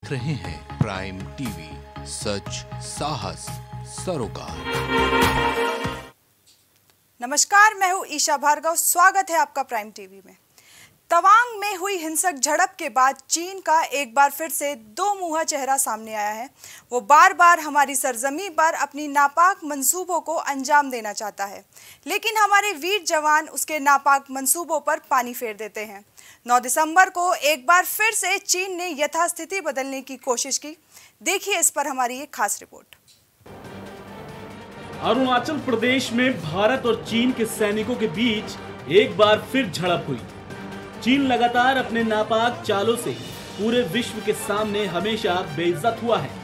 देख रहे हैं प्राइम टीवी, सच साहस सरोकार। नमस्कार, मैं हूं ईशा भार्गव। स्वागत है आपका प्राइम टीवी में। तवांग में हुई हिंसक झड़प के बाद चीन का एक बार फिर से दो मुंहा चेहरा सामने आया है। वो बार बार हमारी सरजमी पर अपनी नापाक मंसूबों को अंजाम देना चाहता है, लेकिन हमारे वीर जवान उसके नापाक मंसूबों पर पानी फेर देते हैं। 9 दिसंबर को एक बार फिर से चीन ने यथास्थिति बदलने की कोशिश की। देखिए इस पर हमारी एक खास रिपोर्ट। अरुणाचल प्रदेश में भारत और चीन के सैनिकों के बीच एक बार फिर झड़प हुई। चीन लगातार अपने नापाक चालों से पूरे विश्व के सामने हमेशा बेइज्जत हुआ है,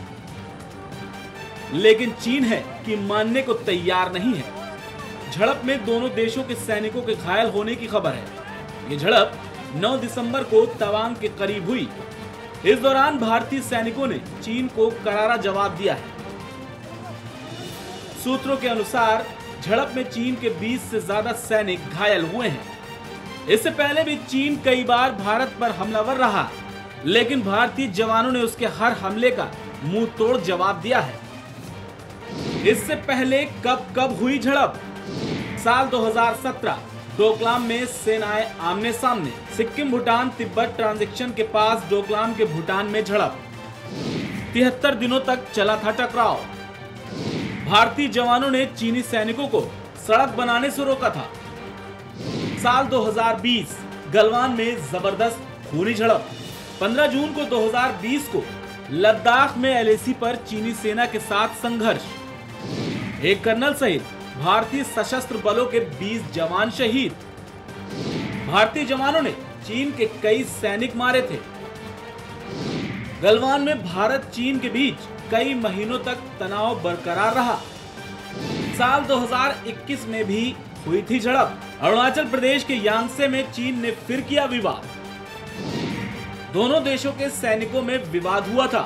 लेकिन चीन है कि मानने को तैयार नहीं है। झड़प में दोनों देशों के सैनिकों के घायल होने की खबर है। ये झड़प 9 दिसंबर को तवांग के करीब हुई। इस दौरान भारतीय सैनिकों ने चीन को करारा जवाब दिया है। सूत्रों के अनुसार झड़प में चीन के 20 से ज्यादा सैनिक घायल हुए हैं। इससे पहले भी चीन कई बार भारत पर हमलावर रहा, लेकिन भारतीय जवानों ने उसके हर हमले का मुंह तोड़ जवाब दिया है। इससे पहले कब हुई झड़प? साल 2017 डोकलाम में सेनाएं आमने सामने। सिक्किम भूटान तिब्बत ट्रांजिशन के पास डोकलाम के भूटान में झड़प। 73 दिनों तक चला था टकराव। भारतीय जवानों ने चीनी सैनिकों को सड़क बनाने से रोका था। साल 2020 गलवान में जबरदस्त खूनी झड़प। 15 जून को 2020 को लद्दाख में एलएसी पर चीनी सेना के साथ संघर्ष। एक कर्नल सहित भारतीय सशस्त्र बलों के 20 जवान शहीद। भारतीय जवानों ने चीन के कई सैनिक मारे थे। गलवान में भारत चीन के बीच कई महीनों तक तनाव बरकरार रहा। साल 2021 में भी हुई थी झड़प। अरुणाचल प्रदेश के यांगसे में चीन ने फिर किया विवाद। दोनों देशों के सैनिकों में विवाद हुआ था।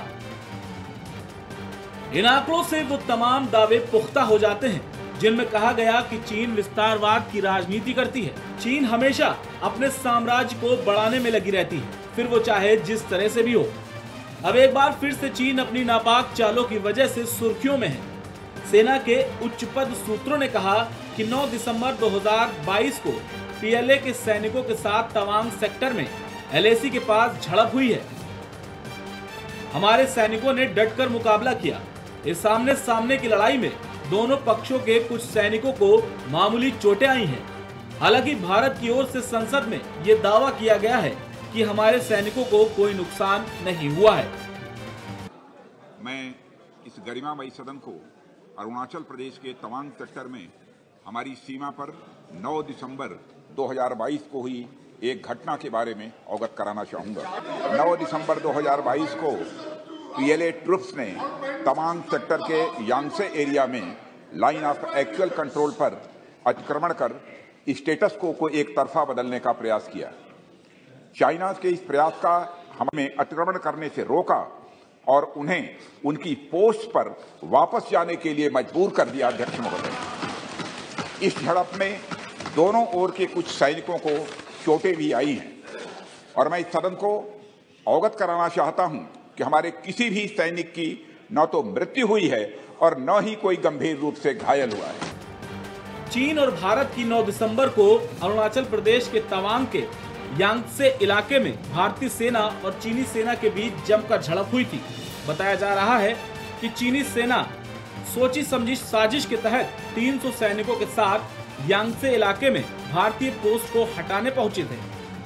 इन आंकड़ों से वो तमाम दावे पुख्ता हो जाते हैं जिनमें कहा गया कि चीन विस्तारवाद की राजनीति करती है। चीन हमेशा अपने साम्राज्य को बढ़ाने में लगी रहती है, फिर वो चाहे जिस तरह से भी हो। अब एक बार फिर से चीन अपनी नापाक चालों की वजह से सुर्खियों में है। सेना के उच्च पद सूत्रों ने कहा कि 9 दिसंबर 2022 को पीएलए के सैनिकों के साथ तवांग सेक्टर में एलएसी के पास झड़प हुई है। हमारे सैनिकों ने डटकर मुकाबला किया। इस सामने सामने की लड़ाई में दोनों पक्षों के कुछ सैनिकों को मामूली चोटें आई हैं। हालांकि भारत की ओर से संसद में यह दावा किया गया है कि हमारे सैनिकों को कोई नुकसान नहीं हुआ है। मैं इस गरिमामयी सदन को अरुणाचल प्रदेश के तवांग सेक्टर में हमारी सीमा पर 9 दिसंबर 2022 को हुई एक घटना के बारे में अवगत कराना चाहूँगा। 9 दिसंबर 2022 को पीएलए ट्रुप्स ने तवांग सेक्टर के यांगसे एरिया में लाइन ऑफ एक्चुअल कंट्रोल पर अतिक्रमण कर स्टेटस को एक तरफा बदलने का प्रयास किया। चाइना के इस प्रयास का हमें अतिक्रमण करने से रोका और उन्हें उनकी पोस्ट पर वापस जाने के लिए मजबूर कर दिया। अध्यक्ष महोदय, इस झड़प में दोनों ओर के कुछ सैनिकों को चोटें भी आई हैं और मैं इस सदन को अवगत कराना चाहता हूं कि हमारे किसी भी सैनिक की न तो मृत्यु हुई है और न ही कोई गंभीर रूप से घायल हुआ है। चीन और भारत की 9 दिसंबर को अरुणाचल प्रदेश के तवांग के यांगसे इलाके में भारतीय सेना और चीनी सेना के बीच जमकर झड़प हुई थी। बताया जा रहा है कि चीनी सेना सोची समझी साजिश के तहत 300 सैनिकों के साथ यांगसे इलाके में भारतीय पोस्ट को हटाने पहुंचे थे।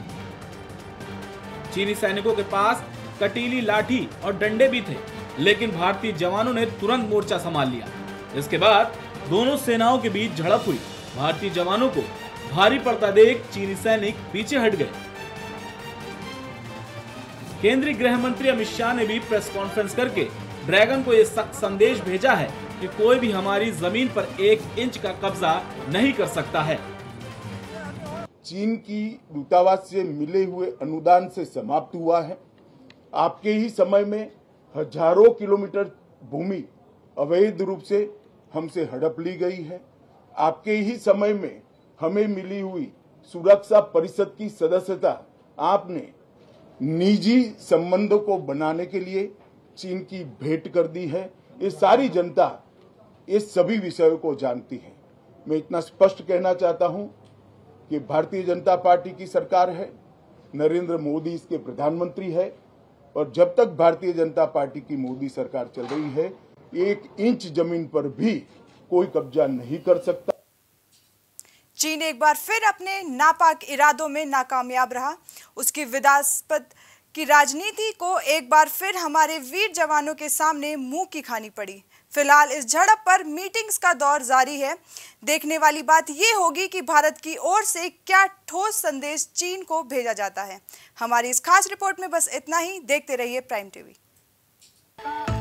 चीनी सैनिकों के पास कटीली लाठी और डंडे भी थे, लेकिन भारतीय जवानों ने तुरंत मोर्चा संभाल लिया। इसके बाद दोनों सेनाओं के बीच झड़प हुई। भारतीय जवानों को भारी पड़ता देख चीनी सैनिक पीछे हट गए। केंद्रीय गृह मंत्री अमित शाह ने भी प्रेस कॉन्फ्रेंस करके ड्रैगन को यह सख्त संदेश भेजा है कि कोई भी हमारी जमीन पर 1 इंच का कब्जा नहीं कर सकता है। चीन की दूतावास से मिले हुए अनुदान से समाप्त हुआ है। आपके ही समय में हजारों किलोमीटर भूमि अवैध रूप से हमसे हड़प ली गई है। आपके ही समय में हमें मिली हुई सुरक्षा परिषद की सदस्यता आपने निजी संबंधों को बनाने के लिए चीन की भेंट कर दी है। ये सारी जनता इस सभी विषयों को जानती है। मैं इतना स्पष्ट कहना चाहता हूं कि भारतीय जनता पार्टी की सरकार है, नरेंद्र मोदी इसके प्रधानमंत्री है, और जब तक भारतीय जनता पार्टी की मोदी सरकार चल रही है, 1 इंच जमीन पर भी कोई कब्जा नहीं कर सकता। चीन एक बार फिर अपने नापाक इरादों में नाकामयाब रहा। उसकी विवादास्पद की राजनीति को एक बार फिर हमारे वीर जवानों के सामने मुंह की खानी पड़ी। फिलहाल इस झड़प पर मीटिंग्स का दौर जारी है। देखने वाली बात ये होगी कि भारत की ओर से क्या ठोस संदेश चीन को भेजा जाता है। हमारी इस खास रिपोर्ट में बस इतना ही। देखते रहिए प्राइम टीवी।